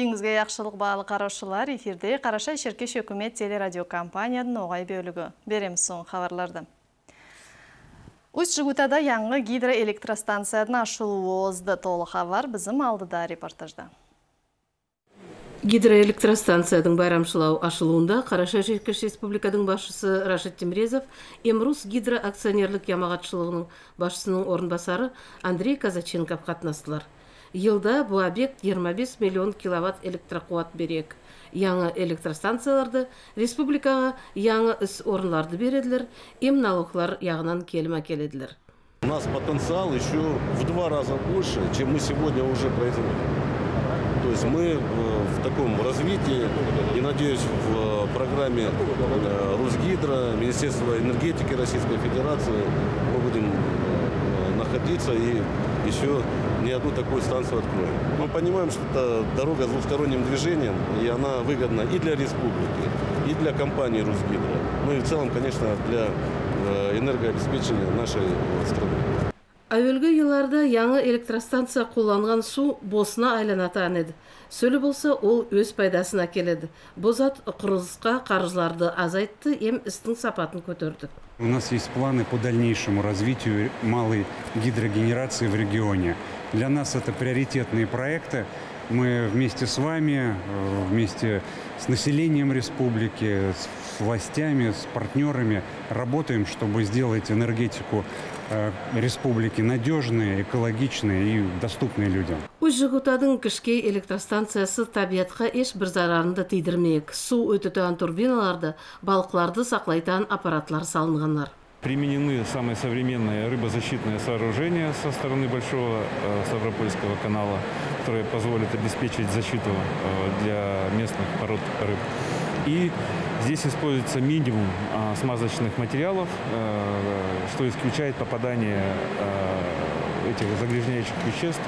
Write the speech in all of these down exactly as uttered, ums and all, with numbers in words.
Үйіңізге яқшылық бағалы қараушылар, эфирде Қарашай Шеркеш өкімет телерадиокомпанияның оғай бөлігі. Береміз соң хабарларды. Усть-Жигутада яңы гидроэлектростанцияның ашылуы озды. Толы хабар біздің алдыда репортажда. Гидроэлектростанцияның байрамшылау ашылуында Қарашай Шеркеш Республикадың башысы Рашид Темрезов, Эмрус гидроакционерлік ямағатшылығының башысының орынбасары Андрей Казаченков қатынастылар. Елда бұл объект жиырма бес миллион киловатт электрокуат берек. Яңы электростанцияларды республикаға яңы іс орынларды береділер, ем налоглар яғынан келім әкеледілер. У нас потенциал еще в два раза больше, чем мы сегодня уже производим. То есть мы в таком развитии, и надеюсь, в программе Русгидро, Министерства энергетики Российской Федерации мы будем находиться и еще не одну такую станцию откроем. Мы понимаем, что это дорога с двусторонним движением, и она выгодна и для республики, и для компании Русгидро. Ну и в целом, конечно, для энергообеспечения нашей страны. Әуелгі елларда яңы электростанция қолданған су босына айланатан еді. Сөлі болса, ол өз пайдасына келеді. Бозат құрылысқа қаржыларды азайтты, ем істің сапатын көтерді. У нас есть планы по дальнейшему развитию малой гидрогенерации в регионе. Для нас это приоритетные проекты. Мы вместе с вами, вместе с населением республики, с властями, с партнерами работаем, чтобы сделать энергетику республики надежной, экологичной и доступной людям. Усть-Жигутадың кішке электростанциясы табиатқа еш бір зарарынды тидірмек. Су өтітен турбиналарды, балықларды сақлайтан аппаратлар салынғанлар. Применены самые современные рыбозащитные сооружения со стороны Большого Ставропольского канала, которые позволят обеспечить защиту для местных пород рыб. И здесь используется минимум смазочных материалов, что исключает попадание этих загрязняющих веществ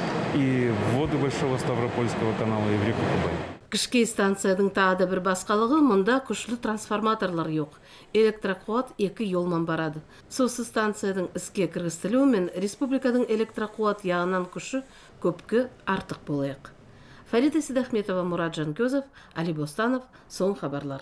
и в воды Большого Ставропольского канала и в реку Кубань. Кішке станцияның тағы да бір басқалығы, мұнда күшлі трансформаторлар жоқ. Электрокуат екі елман барады. Сосы станцияның іске кіргістілуімен республиканың электрокуат яғынан күші көпкі артық болайық. Фарида Сидахметова, Мурат Жанкезов, Али Бостанов, соң хабарлар.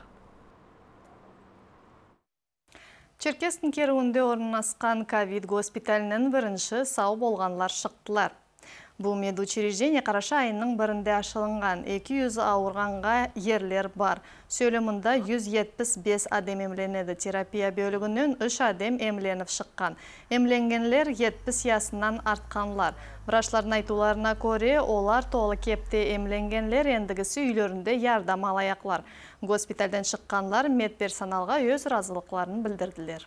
Черкестің керуінде орналасқан ковид госпиталінің бірінші сау болғанлар шықтылар. Бұл медучреждение Қараша айының бірінде ашылынған. екі жүз ауырғанға ерлер бар. Сөйлемінде жүз жетпіс бес адам емленеді. Терапия бөлігінен үш адам емленіп шыққан. Емленгенлер жетпіс ясынан артқанлар. Врачлардың айтуларына көре, олар толы кепте емленгенлер ендігісі үйлерінде ярдам алаяқлар. Госпитальден шыққанлар медперсоналға өз разылықларын білдірділер.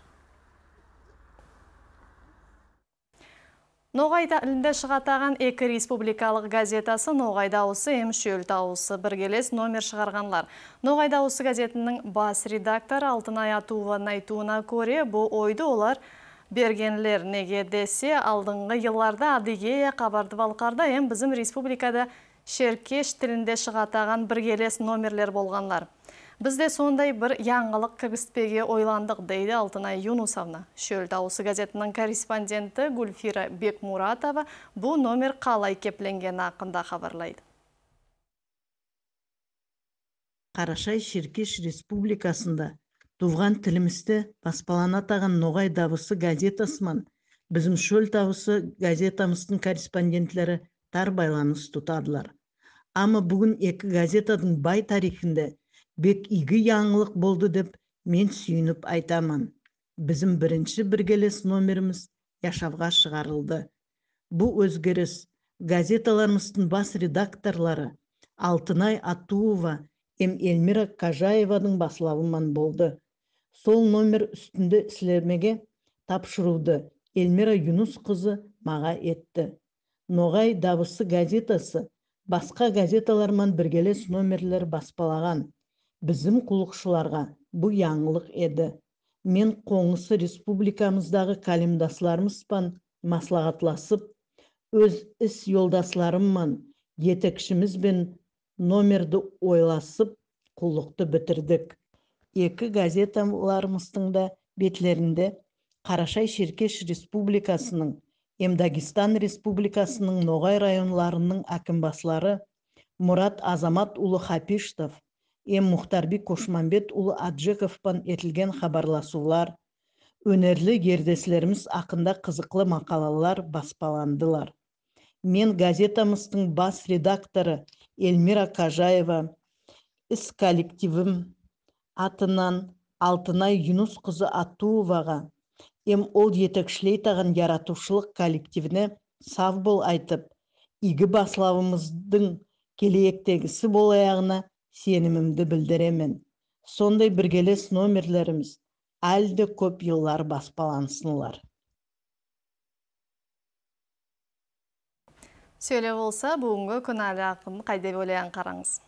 Ноғай тілінде шығатаған екі республикалық газетасы Ноғай дауысы әм шөл дауысы біргелес номер шығарғанлар. Ноғай дауысы газетінің бас редактор Алтынай Атуованың айтуына көре, бұл ойды олар бергенлер неге десе, алдыңғы елларда Адыгея қабарды балқарда әм біздің республикада Шеркеш тілінде шығатаған біргелес номерлер болғанлар. Бізде сондай бір яңғылық кіргістпеге ойландық, дейді Алтынай Юнусовна. Шөл дауысы газетінің корреспонденті Гульфира Бекмуратова бұл номер қалай кепленген ақында хабарлайды. Қарашай Шеркеш Республикасында туған тілімізді баспалана таған Ноғай дауысы газетасымен біздің Шөл дауысы газетамыздың корреспондентлері тар байланыс тұтадылар. Ама бүгін екі газетаның бай тарихында бек игі яңылық болды деп мен сүйініп айтамын. Bizim бірінші біргелес номеріміз яшавға шығарылды. Бұл өзгеріс газеталарымыздың бас редакторлары Алтынай Атуова әм Эльмира Кажаеваның басылауынан болды. Сол номер үстінде іслермеге тапшыруды Эльмира Юнус қызы маға етті. Ноғай дауысы газетасы басқа газеталармен біргелес номерлер баспалаған. Bizim құлықшыларға бұл яңылық еді. Мен қоңысы республикамыздағы калимдасларымызбен маслағатласып, өз іс yoldaşlarımмен, жетекшімізбен номерді ойласып, құлықты бітірдік. Екі газеталарымыздың да бетлерінде Қарашай Шеркеш Республикасының, Дагестан Республикасының Ноғай районларының әкімбаслары Мурат Азамат улы Хапиштов, Эм Мухтарбек Кошмамбет улы Аджековпан етілген хабарласулар, өнерлі гердеслеріміз ақында қызықлы мақалалар баспаландылар. Мен газетамыздың бас редакторы Эльмира Кажаева, іс коллективім атынан Алтынай Юнус қызы Атуоваға, Эм ол етекшілейтаған яратушылық коллективіне сав бол айтып, игі басылавымыздың келейектегісі болаяғына сенімімді білдіремен. Сондай біргелес номерлеріміз әлді көп еллар баспалансынылар. Сөйле болса, бүгінгі күн әлі ақын қайда бөлеян қараңыз.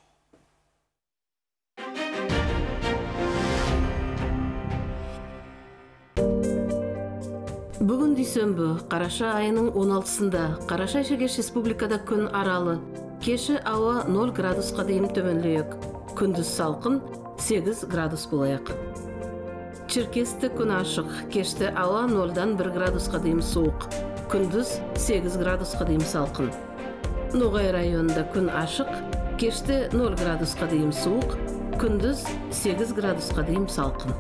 Бүгін дүйсенбі, Қараша айының он алтысында Қараша Шеркеш Республикада күн аралы. Кеші ауа нөл градусқа дейін төменлейік. Күндіз салқын сегіз градус болайық. Черкесті күн ашық. Кешті ауа нөлдан бір градусқа дейін суық. Күндіз сегіз градусқа дейін салқын. Ноғай районында күн ашық. Кешті нөл градусқа дейін суық. Күндіз сегіз градусқа дейін салқын.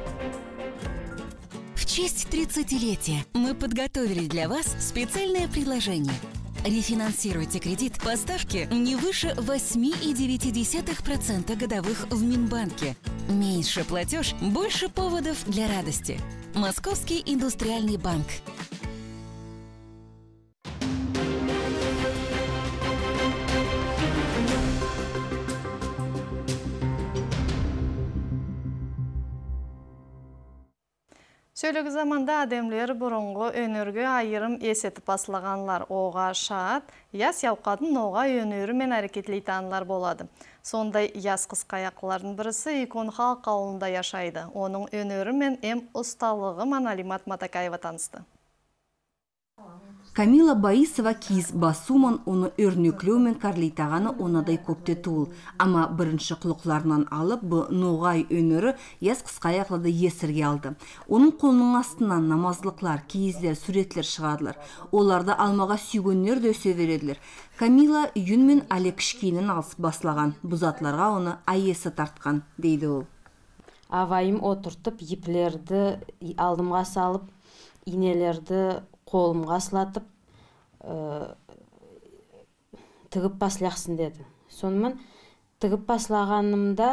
В честь тридцатилетия мы подготовили для вас специальное предложение. Рефинансируйте кредит по ставке не выше восемь и девять десятых процента годовых в Минбанке. Меньше платеж, больше поводов для радости. Московский индустриальный банк. Сөйлігі заманда адемлер бұрынғы өнерге айырым есетіп басылағанлар оға шаат, яс яуқадын оға өнері мен әрекетлейтанлар болады. Сондай яс қысқаяқлардың бірісі икон халық ауылында яшайды. Оның өнері мен эм ұсталығы Маналимат Матакаева танысты. Камила Баисова киіз басуман оны өрнеклеумен карлейтағаны онадай көпте туыл. Ама бірінші құлықларынан алып, бұ ноғай өнері яс қысқаяқлады есірге алды. Оның қолының астынан намазлықлар, киіздер, суретлер шығадылар. Оларды алмаға сүйгеннер де өсе вереділер. Камила үйін мен әлі кішкейінін алыс басылаған. Бұзатларға оны айесі тартқан, дейді ол. Авайым отыртып, еплерді алдымға салып, инелерді қолымға сылатып, тігіп басылақсын деді. Сонымен тігіп басылағанымда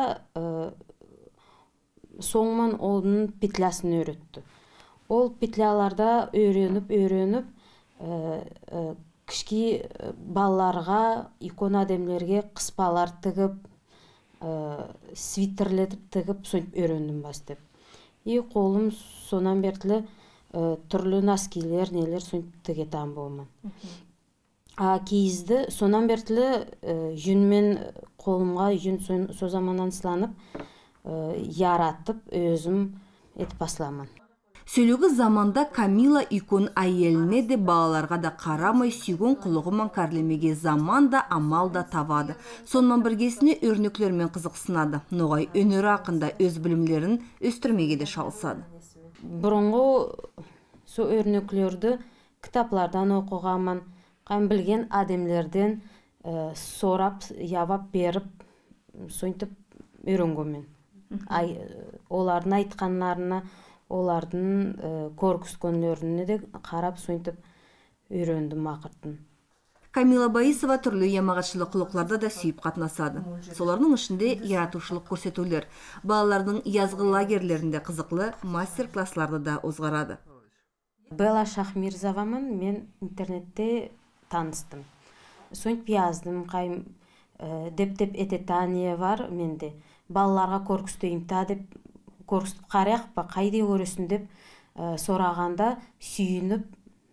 соңмен оның петлясын өретті. Ол петляларда өреніп-өреніп, кішкі балаларға, икон адемлерге қыспалар тігіп, свитерлетіп тігіп, соңып өрендім бастеп. И қолым сонан бертілі түрлі наскилер, нелер соң тігетан болман. А киізді сонан бертілі жүнмен қолымға жүн со заманан сыланып, яратып, өзім етіп басыламан. Сөйлігі заманда Камила икон айеліне де балаларға да қарамай сүйген құлығыман кәрлемеге заман да амал да тавады. Сонымен біргесіне өрнеклермен қызықсынады. Ноғай өнері ақында өз білімлерін өстірмеге де шалысады. Бұрынғы со өрнеклерді кітаплардан оқығамын, қайын білген адемлерден сорап, явап беріп, соңтып үйренгенмін. Олардың айтқанларына, олардың көргіскөнлеріне де қарап соңтып үйрендім ақырттың. Камила Баисова түрлі ямағатшылық құлықларда да сүйіп қатнасады. Солардың ішінде яратушылық көрсетулер, балалардың язғы лагерлерінде қызықлы мастер-классларды да озғарады. Белла Шахмирзавамын мен интернетте таныстым. Соңтып яздым, қайым деп-деп ететания бар менде. Балаларға көргістейім та деп көргістіп қарияқ па, қайде көресін деп сорағанда сүйініп,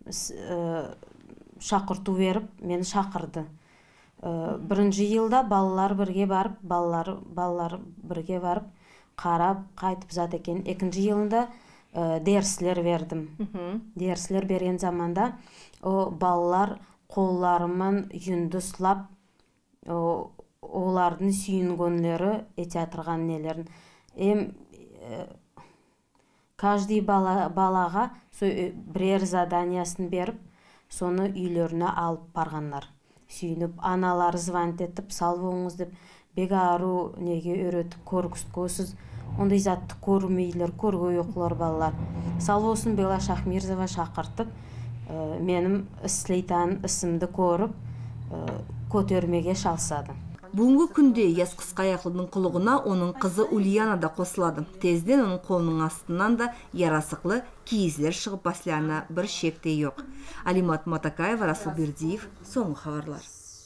шақырту беріп, мені шақырды. Бірінші елда балалар бірге барып, балалар бірге барып, қарап, қайтып зат екен. Екінші елінде дәріслер бердім. Дәріслер берген заманда балалар қолларымен жүнді сылап, олардың сүйінгөнлері ете атырған нелерін. Каждый балаға бірер заданиясын беріп, соны үйлеріне алып барғанлар. сүйініп, аналары звонит етіп, сал болыңыз деп, бек ару неге өретіп, көргісткөсіз, ондай затты көрмейлер, көрге yoqlar балалар. Сал болсын Бела Шахмирзова шақыртып, менің іслейтан ісімді көріп, көтермеге шалсады. Бүгінгі күнде яс қысқаяқлының құлығына оның қызы Ульяна да қосылады. Тезден оның қолының астынан да ярасықлы киізлер шығып басларына бір шекте жоқ. Алимат Матакаева, Расул Бердиев, соңғы хабарлар.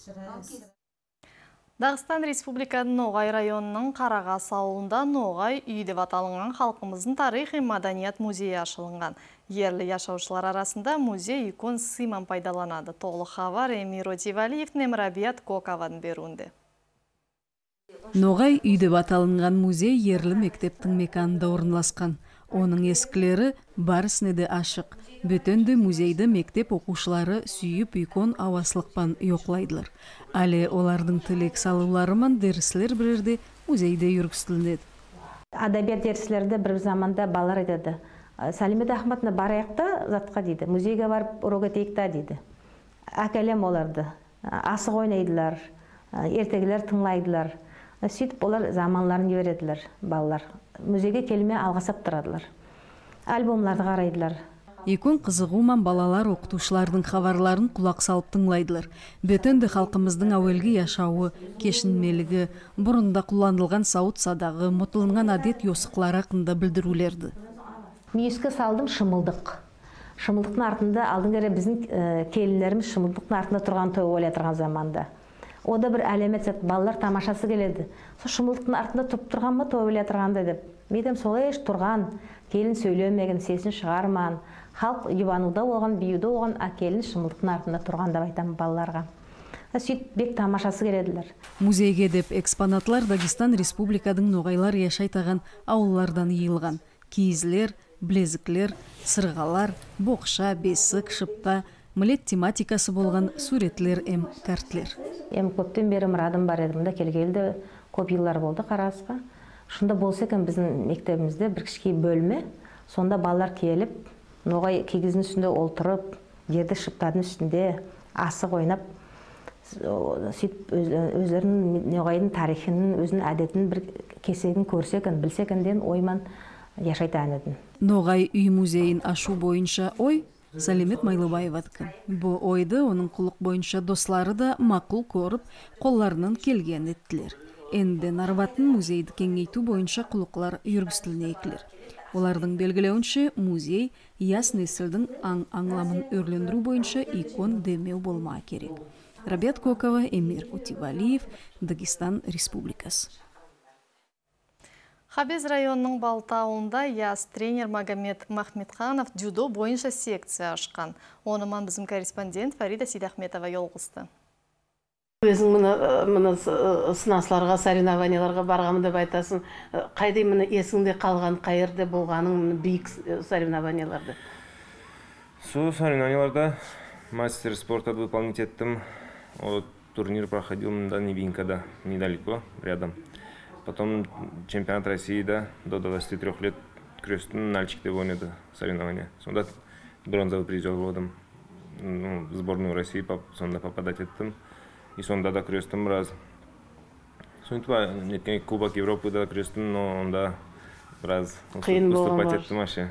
Дағыстан Республиканың Ноғай районының Қарағас ауылында Ноғай үй деп аталынған халқымыздың тарихи маданият музейі ашылынған. Ерлі яшаушылар арасында музей икон сыйман пайдаланады. Толық хабар Эмир Отивалиев Немрабият Кокованың беруінде. Ноғай үй деп аталынған музей ерлі мектептің меканында орналасқан. Оның ескілері барысыны де ашық. Бөтенді музейді мектеп оқушылары сүйіп икон аваслықпан yoqlaydılar. Әлі олардың тілек салуларымен дәріслер бірерде музейде жүргізілінеді. Адабият дәріслерді бір заманда балар едеді. Сәлимет Ахматовна бараяқта затқа дейді. Музейге барып урок етейікта дейді. Әкелем оларды. Асық ойнайдылар. Ертегілер тыңлайдылар. Сөйтіп олар заманларын жібереділер балалар. Музейге келме алғасап тұрадылар. Альбомларды қарайдылар. Икон қызығумен балалар оқытушылардың хабарларын құлақ салып тыңлайдылар. Бөтенді халқымыздың әуелгі яшауы, кешінмелігі, бұрында құланылған сауыт садағы, мұтылынған адет йосықлар ақында білдірулерді. Мүйіске салдым шымылдық. Шымылдықтың артында алдың кері біздің келінлеріміз шымылдықтың артында тұрған той ойлай тұрған заманда. О да бір әлемет сәт, балалар тамашасы келеді. Сол шымылдықтың артында тұрып тұрған ма той ойлай тұрғанда деп. Медем солай еш тұрған, келін сөйлемеген, сесін шығарман. Халық юбануда болған, биюда болған, әкелін шымылдықтың артында тұрған деп айтам балаларға. Сөйт бек тамашасы келеділер. Музейге деп экспонатлар Дагестан Республикадың Ноғайлар яшайтаған ауыллардан йыйылған. Киізлер, білезіклер, сырғалар, боқша, бесік, шыпта, милет тематикасы болған суретлер эм картлер. Эм көптен бері мұрадым бар еді, мұнда келгелді көп йыллар болды Қарағасқа. Шында болса екен біздің мектебімізде бір кішкей бөлме, сонда балалар келіп, Ноғай кигізінің үстінде олтырып, жерді шыптардың үстінде асық ойнап, сөйтіп өздерінің Ноғайдың тарихының, өзінің әдетінің бір кесегін көрсекен, білсекен ден ойман яшайтан едім. Ноғай үй музейін ашу бойынша ой Сәлемет Майлыбаевадкі. Бұ ойды оның құлық бойынша дослары да мақұл көріп, қолларынан келген еттілер. Енді Нарватын музейді кеңейту бойынша құлықлар үргістіліне екілер. Олардың белгілеуінше музей яс несілдің аң-аңламын өрлендіру бойынша икон демеу болма керек. Рабият Кокова, Эмир Отивалиев, Дагестан Республикасы. Хабез районының Балтауында яс тренер Магомед Махметханов дзюдо бойынша секция ашқан. Онымен біздің корреспондент Фарида Сейдахметова йолғысты. Өзің мұны сынасларға, соревнованияларға барғамын деп айтасың. Қайдай мұны есіңде қалған, қайырды болғаның бейік соревнованияларды? Сол соревнованияларда мастер спорта выполнить еттім. Турнир проходил на Невинкада, недалеко, рядом. Потом чемпионат России да, до двадцати трёх лет крестный нальчик ойнады соревнования. Сонда бронзовый призер болдым. Ну, в сборную России сонда попадать еттім. И сонда да крестім раз. Сонда неткен Кубок Европы да крестім, но онда раз уступать еттім аше.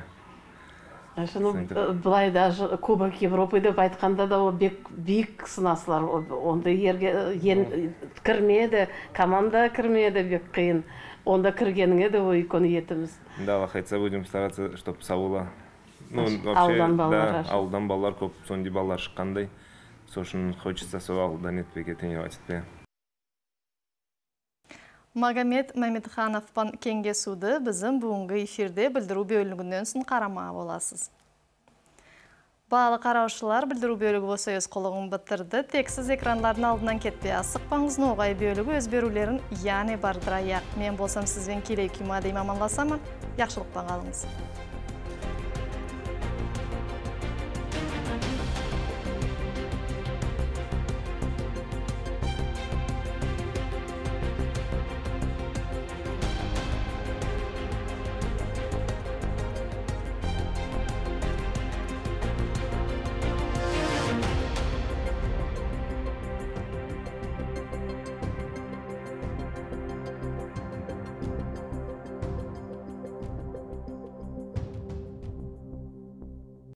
Бұлай даже Кубок Европы деп айтқанда да бек сынаслар. Онда ерге кірмеді, команда кірмеді бек қиын. Онда кіргеніңе де ой икон етіміз. Да, лахайца будем стараться, чтоб сауыла. Ауылдан балалар. Ауылдан балалар көп, сонда балалар шыққандай. Сошын хочется сол ауылдан етпеге тренировать етпе. Магомед Махметхановпан кеңгесуді біздің бүгінгі эфирде білдіру бөлігінен сын қарама боласыз. Балы қараушылар білдіру бөлігі осы өз қолығын бітірді. Тексіз экранлардың алдынан кетпе асықпаңыз, Ноғай бөлігі өз берулерін яны бардыраяқ. Мен болсам сізбен келей күймады имаманласамын. Яқшылықпан қалыңыз.